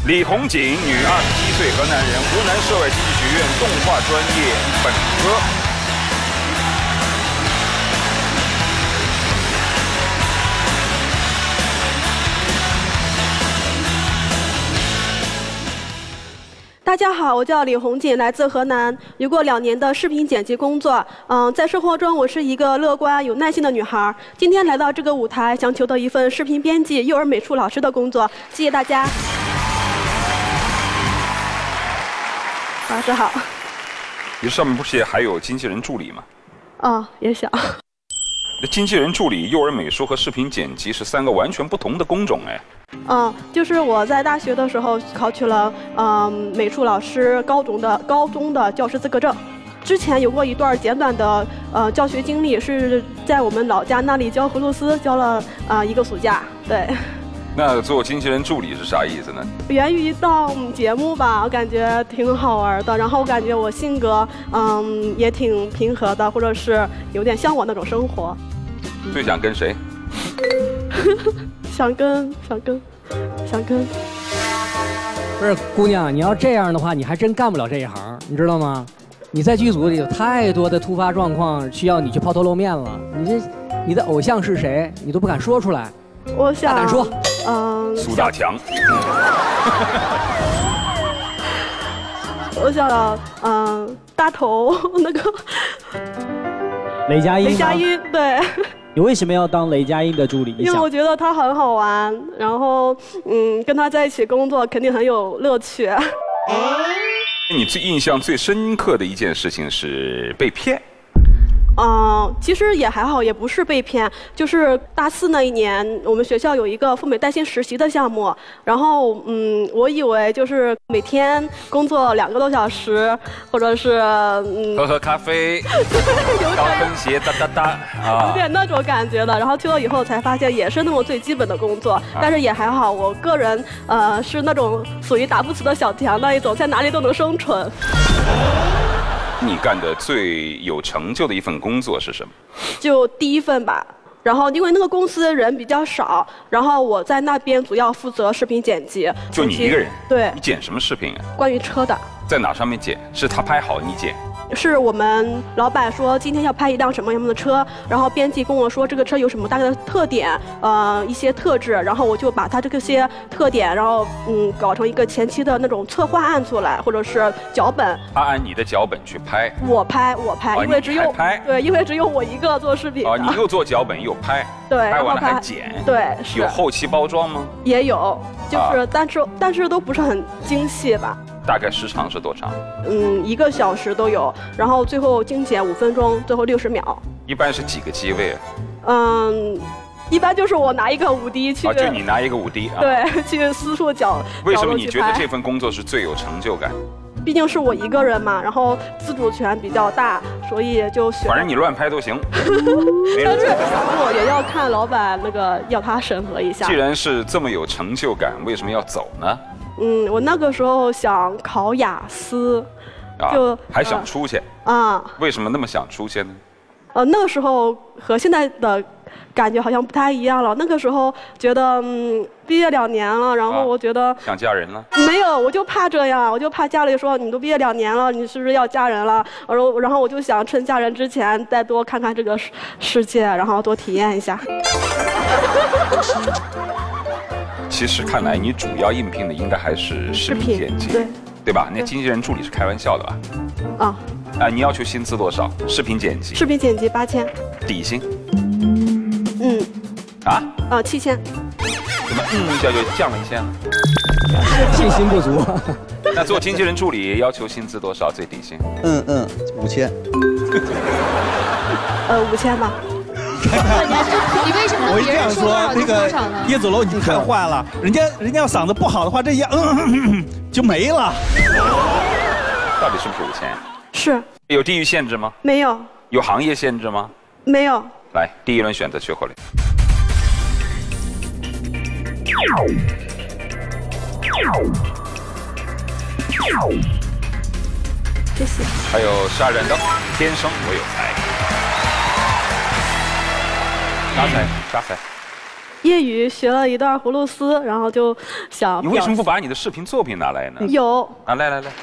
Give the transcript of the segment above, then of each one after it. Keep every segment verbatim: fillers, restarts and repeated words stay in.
李红锦，女，二十七岁，河南人，湖南涉外经济学院动画专业本科。 大家好，我叫李红锦，来自河南，有过两年的视频剪辑工作。嗯，在生活中我是一个乐观、有耐心的女孩。今天来到这个舞台，想求得一份视频编辑、幼儿美术老师的工作。谢谢大家。老师好。 你上面不是还有经纪人助理吗？ 哦，也想。 经纪人助理、幼儿美术和视频剪辑是三个完全不同的工种哎。 嗯，就是我在大学的时候考取了嗯美术老师高中的高中的教师资格证。之前有过一段简短的呃教学经历，是在我们老家那里教葫芦丝，教了啊、呃、一个暑假。对。 那做经纪人助理是啥意思呢？ 源于一档节目吧，我感觉挺好玩的。然后我感觉我性格嗯也挺平和的，或者是有点向往那种生活。 最想跟谁？ 想跟想跟想跟。 不是姑娘，你要这样的话，你还真干不了这一行，你知道吗？你在剧组里有太多的突发状况需要你去抛头露面了。你这，你的偶像是谁？你都不敢说出来。 我想， 大胆说。 嗯。 苏大强。 我想，嗯，大头那个。 雷佳音。 雷佳音，对。 你为什么要当雷佳音的助理？ 因为我觉得他很好玩，然后嗯，跟他在一起工作肯定很有乐趣。 你最印象最深刻的一件事情是被骗。 嗯，其实也还好，也不是被骗，就是大四那一年，我们学校有一个赴美带薪实习的项目，然后嗯，我以为就是每天工作两个多小时，或者是嗯， 喝喝咖啡，高跟鞋哒哒哒啊，有点那种感觉的。然后去了以后才发现，也是那么最基本的工作，但是也还好，我个人呃是那种属于打不死的小强那一种，在哪里都能生存。 你干的最有成就的一份工作是什么？ 就第一份吧。然后因为那个公司人比较少，然后我在那边主要负责视频剪辑。 就你一个人？ 对。 你剪什么视频啊？ 关于车的。 在哪上面剪？是他拍好你剪？ 是我们老板说今天要拍一辆什么样的车，然后编辑跟我说这个车有什么大概的特点，呃，一些特质，然后我就把它这些特点，然后嗯，搞成一个前期的那种策划案出来，或者是脚本。 他按你的脚本去拍。 我拍，我拍，因为只有拍， 对，因为只有我一个做视频。 啊，你又做脚本又拍， 对， 拍完了还剪， 对，是。 有后期包装吗？ 也有，就是但是但是都不是很精细吧。 大概时长是多长？ 嗯，一个小时都有，然后最后精简五分钟，最后六十秒。 一般是几个机位？ 嗯，一般就是我拿一个五 D 去。 啊，就你拿一个五 D 啊？ 对，去私处角。 为什么你觉得这份工作是最有成就感？ 毕竟是我一个人嘛，然后自主权比较大，所以就选。 反正你乱拍都行。 但是我也要看老板那个要他审核一下。 既然是这么有成就感，为什么要走呢？ 嗯，我那个时候想考雅思，就、 啊、还想出去啊？ 为什么那么想出去呢？ 呃，那个时候和现在的感觉好像不太一样了。那个时候觉得，嗯，毕业两年了，然后我觉得、啊、 想嫁人了。 没有，我就怕这样，我就怕家里说你都毕业两年了，你是不是要嫁人了？然后，然后我就想趁嫁人之前再多看看这个世界，然后多体验一下。 其实看来你主要应聘的应该还是视频剪辑， 对对吧？那经纪人助理是开玩笑的吧？ 啊啊！你要求薪资多少？视频剪辑？ 视频剪辑八千。 底薪？ 嗯。 啊？ 啊，七千。 怎么嗯一下就降了一千？ 信心不足。 那做经纪人助理要求薪资多少？最底薪？ 嗯嗯，五千。 呃，五千吧。 你为什么我一这样说，那个叶子楼你太坏了，人家人家要嗓子不好的话，这一嗯就没了。 到底是不是五千？ 是。 有地域限制吗？ 没有。 有行业限制吗？ 没有。 来，第一轮选择缺口令。 谢谢。 还有杀人的，天生我有才。啥才？啥才？ 业余学了一段葫芦丝，然后就想。 你为什么不把你的视频作品拿来呢？ 有啊，来来来。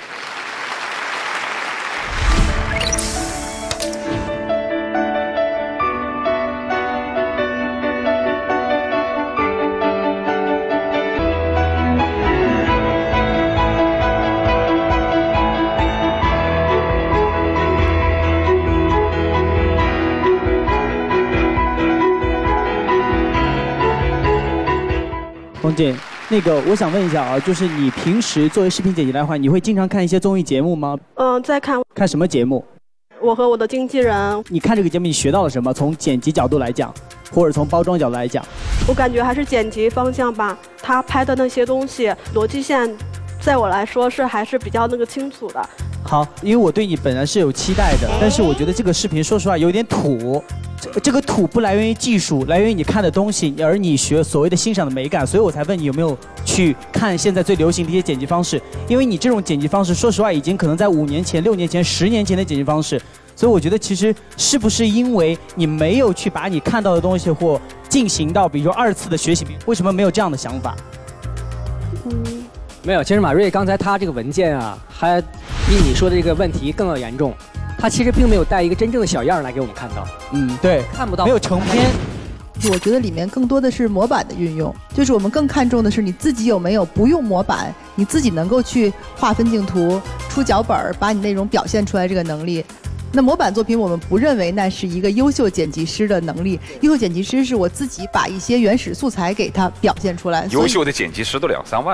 龚姐，那个我想问一下啊，就是你平时作为视频剪辑来的话，你会经常看一些综艺节目吗？ 嗯，在看。 看什么节目？ 我和我的经纪人。 你看这个节目，你学到了什么？从剪辑角度来讲，或者从包装角度来讲？ 我感觉还是剪辑方向吧，他拍的那些东西逻辑线，在我来说是还是比较那个清楚的。 好，因为我对你本来是有期待的，但是我觉得这个视频说实话有点土。这这个土不来源于技术，来源于你看的东西，而你学所谓的欣赏的美感，所以我才问你有没有去看现在最流行的一些剪辑方式，因为你这种剪辑方式，说实话已经可能在五年前、六年前、十年前的剪辑方式，所以我觉得其实是不是因为你没有去把你看到的东西或进行到，比如说二次的学习，为什么没有这样的想法？ 嗯， 没有，其实马瑞刚才他这个文件啊，还比你说的这个问题更要严重。他其实并没有带一个真正的小样来给我们看到， 嗯，对， 看不到， 没有成片。 我觉得里面更多的是模板的运用，就是我们更看重的是你自己有没有不用模板，你自己能够去画分镜图、出脚本，把你内容表现出来这个能力。那模板作品我们不认为那是一个优秀剪辑师的能力，优秀剪辑师是我自己把一些原始素材给它表现出来。 优秀的剪辑师都两三万。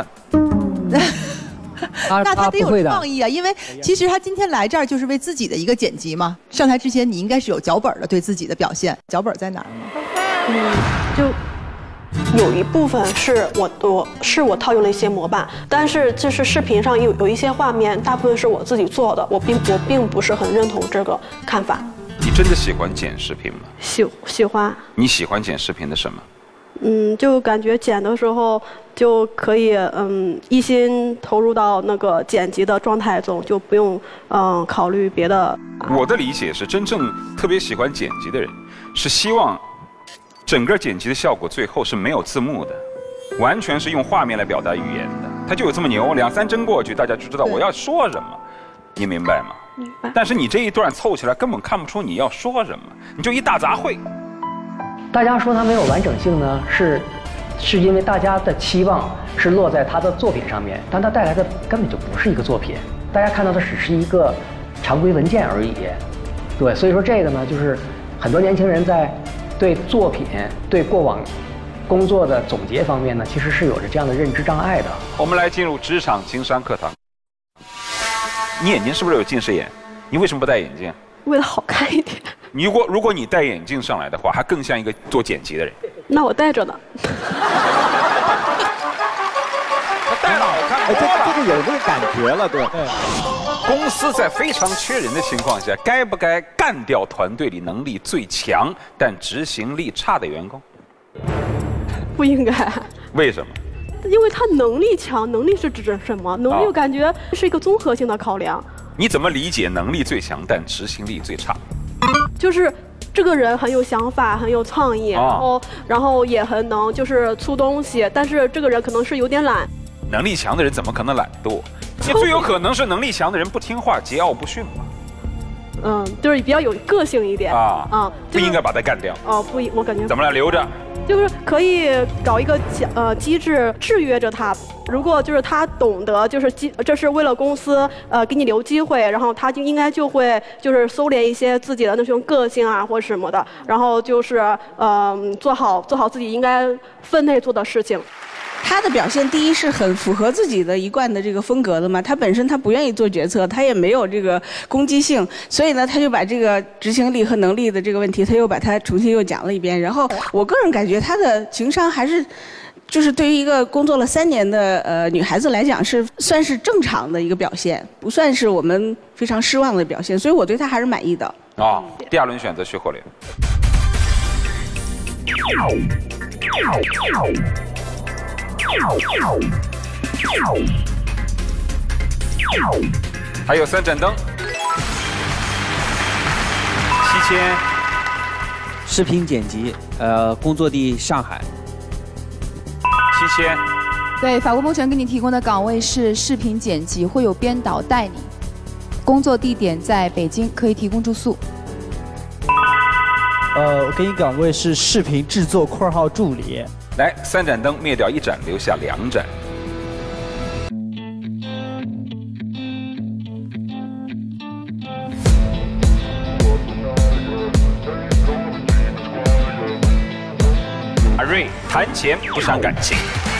那他得有创意啊，因为其实他今天来这儿就是为自己的一个剪辑嘛。上台之前你应该是有脚本的，对自己的表现。脚本在哪儿呢？ 嗯，就有一部分是我我是我套用了一些模板，但是就是视频上有有一些画面，大部分是我自己做的，我并我并不是很认同这个看法。 你真的喜欢剪视频吗？ 喜喜欢。 你喜欢剪视频的什么？ 嗯，就感觉剪的时候就可以嗯一心投入到那个剪辑的状态中，就不用嗯考虑别的。 我的理解是，真正特别喜欢剪辑的人，是希望整个剪辑的效果最后是没有字幕的，完全是用画面来表达语言的。他就有这么牛，两三帧过去，大家就知道我要说什么，你明白吗？ 明白。 但是你这一段凑起来根本看不出你要说什么，你就一大杂烩。 大家说它没有完整性呢，是是因为大家的期望是落在他的作品上面，但它带来的根本就不是一个作品，大家看到的只是一个常规文件而已。对，所以说这个呢，就是很多年轻人在对作品、对过往工作的总结方面呢，其实是有着这样的认知障碍的。 我们来进入职场情商课堂。你眼睛是不是有近视眼？你为什么不戴眼镜？ 为了好看一点。 如果如果你戴眼镜上来的话，还更像一个做剪辑的人。 那我戴着呢。 他戴了好看哎，这这个有这个感觉了，对。 公司在非常缺人的情况下，该不该干掉团队里能力最强但执行力差的员工？ 不应该。 为什么？ 因为他能力强，能力是指什么？能力我感觉是一个综合性的考量。 你怎么理解能力最强但执行力最差？ 就是这个人很有想法，很有创意，然后然后也很能就是出东西，但是这个人可能是有点懒。 能力强的人怎么可能懒惰？你最有可能是能力强的人不听话、桀骜不驯嘛。 嗯，就是比较有个性一点啊啊，不应该把他干掉。 哦，不，我感觉怎么了？留着。 就是可以搞一个呃机制制约着他。如果就是他懂得就是机，这是为了公司呃给你留机会，然后他就应该就会就是收敛一些自己的那种个性啊或什么的，然后就是呃做好做好自己应该分内做的事情。 他的表现第一是很符合自己的一贯的这个风格的嘛，他本身他不愿意做决策，他也没有这个攻击性，所以呢他就把这个执行力和能力的这个问题他又把它重新又讲了一遍。然后我个人感觉他的情商还是就是对于一个工作了三年的呃女孩子来讲是算是正常的一个表现，不算是我们非常失望的表现，所以我对他还是满意的。 啊，第二轮选择徐厚莲。还有三盏灯，七千。 视频剪辑，呃，工作地上海， 七千。 对，法国梦泉给你提供的岗位是视频剪辑，会有编导带你。工作地点在北京，可以提供住宿。 呃，我给你岗位是视频制作（括号助理）。 来，三盏灯灭掉一盏，留下两盏。阿瑞，谈钱不伤感情。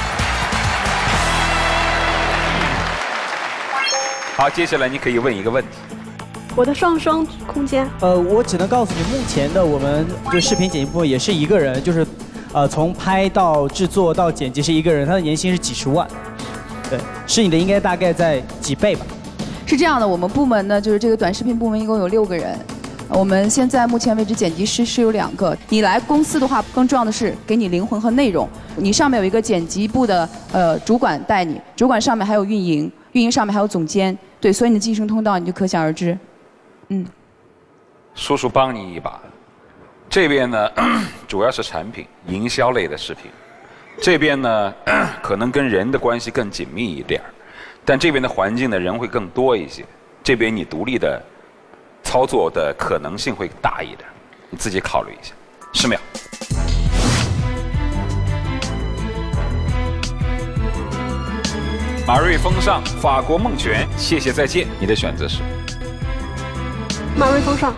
好，接下来你可以问一个问题。 我的上升空间？ 呃，我只能告诉你，目前的我们就视频剪辑部门也是一个人，就是，呃，从拍到制作到剪辑是一个人，他的年薪是几十万，对，是你的应该大概在几倍吧。 是这样的，我们部门呢，就是这个短视频部门一共有六个人，我们现在目前为止剪辑师是有两个。你来公司的话，更重要的是给你灵魂和内容。你上面有一个剪辑部的呃主管带你，主管上面还有运营，运营上面还有总监，对，所以你的晋升通道你就可想而知。嗯， 叔叔帮你一把。这边呢，主要是产品营销类的视频；这边呢，可能跟人的关系更紧密一点儿，但这边的环境呢，人会更多一些。这边你独立的操作的可能性会大一点，你自己考虑一下。十秒。马瑞封上，法国梦泉，谢谢再见。你的选择是？ 马瑞封上。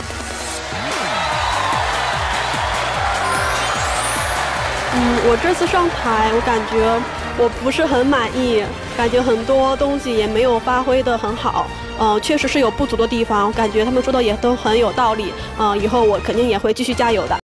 嗯，我这次上台，我感觉我不是很满意，感觉很多东西也没有发挥得很好。嗯、呃，确实是有不足的地方，我感觉他们说的也都很有道理。嗯、呃，以后我肯定也会继续加油的。